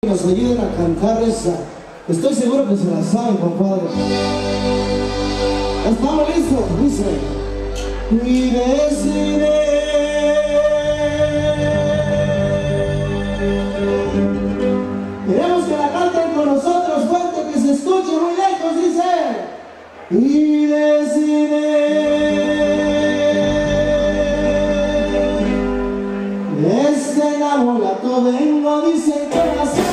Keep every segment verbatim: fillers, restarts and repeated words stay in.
Nos ayuden a cantar esa. Estoy seguro que se la saben, compadre. ¿Estamos listos? Dice: y deciré, queremos que la canten con nosotros fuerte, que se escuche muy lejos. Dice: y deciré, desde enamorado vengo, dice el corazón.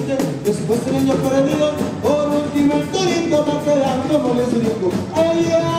Después de niño perdido, por último el torito va quedando como les digo. ¡Ay, ay!